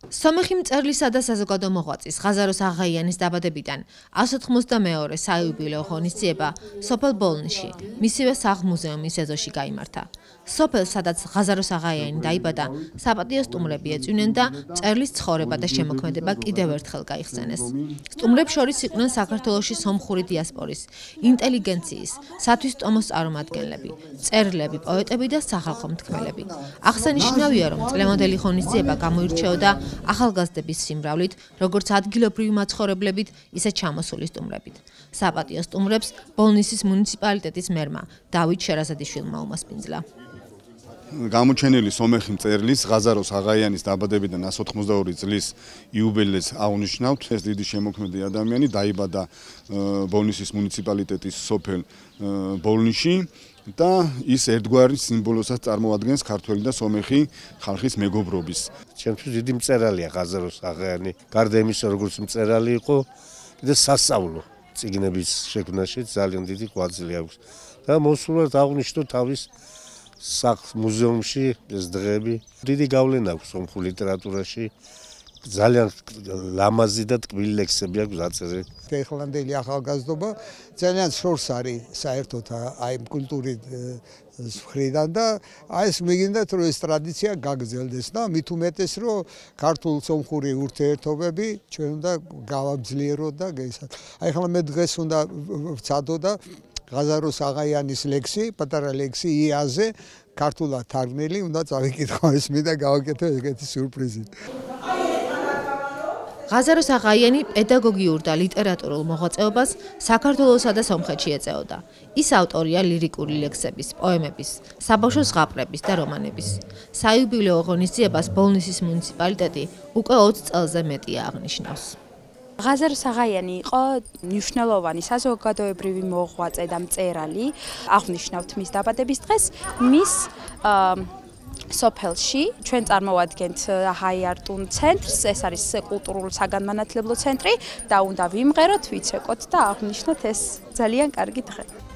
სომეხი მწერლისა და საზოგადო მოღვაწის ღაზაროს აღაიანის დაბადებიდან 192 საიუბილეო ღონისძიება სოფელ ბოლნისში, მისივე სახლ-მუზეუმის ეზოში გაიმართა. სოფელს, სადაც ღაზაროს აღაიანი დაიბადა, საპატიო სტუმრები ეწვნენ და მწერლის ცხოვრება და შემოქმედება კიდევ ერთხელ გაიხსენეს. სტუმრებს შორის იყვნენ საქართველოში სომხური დიასპორის, ინტელიგენციის, სათვისტომოს წარმომადგენლები, მწერლები, პოეტები და სახალხო მთქმელები. აღსანიშნავია, რომ წლევანდელი ღონისძიება გამოირჩეოდა ახალგაზრდების სიმრავლით, როგორც ადგილობრივი მაცხოვრებლებით, ისე ჩამოსული სტუმრებით. საპატიო სტუმრებს ბოლნისის მუნიციპალიტეტის მერმა დავით შერაზადიშვილმა უმასპინძლა. გამოჩენილი სომეხი მწერლის ღაზაროს აღაიანის დაბადებიდან 192 წლის იუბილეს აღნიშნავთ. ეს დიდი შემოქმედი ადამიანი დაიბადა ბოლნისის მუნიციპალიტეტის სოფელ ბოლნისში და ის ერთგვარი სიმბოლოსაც წარმოადგენს ქართველი და სომეხი ხალხის მეგობრობის. ჩემთვის დიდი მწერალია ღაზაროს აღაიანი. გარდა იმისა, როგორც მწერალი იყო, კიდე სასწავლო წიგნების შექმნაში ძალიან დიდი ღვაწლი აქვს. და მოსულად აღნიშნო თავის სახლ-მუზეუმში ეს დღეები. დიდი გავლენა აქვს სომხურ ლიტერატურაში. ძალიან ლამაზი და ტკბილი ლექსები აქვს დაწერილი. ეხლანდელი ახალგაზრდობა ძალიან შორს არის საერთოდ აი კულტურის მხრიდან და აი ეს მიგინდათ რომ ეს ტრადიცია გაგრძელდეს და მით უმეტეს რომ ქართულ-სომხური ურთიერთობები ჩვენ უნდა გავაბძლიეროთ და აი ახლა მე დღეს უნდა ვცადო და ღაზაროს აღაიანის ლექსი, პატარა ლექსი იაზე ქართულად თარგმნილი უნდა წავიკითხო ეს მინდა გავაკეთო ეგეთი სიურპრიზი. ღაზაროს აღაიანი პედაგოგიურ და ლიტერატურულ მოღვაწეობას საქართველოსა და სომხეთში ეწეოდა. ის ავტორია ლირიკული ლექსების, პოემების, საბავშვო ზღაპრების და რომანების. საიუბილეო ღონისძიებას ბოლნისის მუნიციპალიტეტი უკვე 20 წელზე მეტია აღნიშნავს. ღაზაროს აღაიანი იყო მნიშვნელოვანი საზოგადოებრივი მოღვაწე და მწერალი. აღნიშნავთ მის დაბადების დღეს. მის სოფელში ჩვენ წარმოვადგენთ ჰაიარტუნ ცენტრს, ეს არის კულტურულ საგანმანათლებლო ცენტრი და უნდა ვიმღეროთ, ვიცეკოთ და აღნიშნოთ ეს ძალიან კარგი დღე.